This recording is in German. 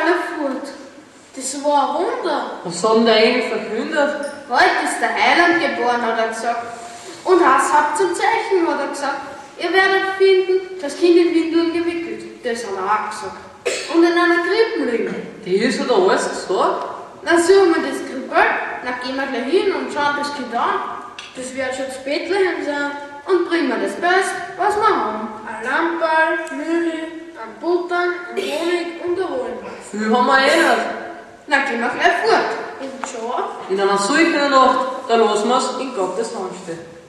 alle fort. Das war ein Wunder. Was haben der Engel verkündet? Heute ist der Heiland geboren, hat er gesagt. Und was habt zum Zeichen, hat er gesagt. Ihr werdet finden, das Kind in Windeln gewickelt. Das hat er auch gesagt. Und in einer Krippe liegen. Die ist hat alles gesagt. Na, suchen wir das Krippel, dann gehen wir gleich hin und schauen das Kind an. Das wird schon zu Bethlehem sein. Und bringen wir das Beste, was wir haben. Ein Lamperl, Mühle, ein Buttern, ein Honig und ein Hohenhaus. Viel haben wir eh nicht. Na, gehen wir gleich fort. Und schon. In einer solchen Nacht, da lassen wir es in Gottes Hand stehen.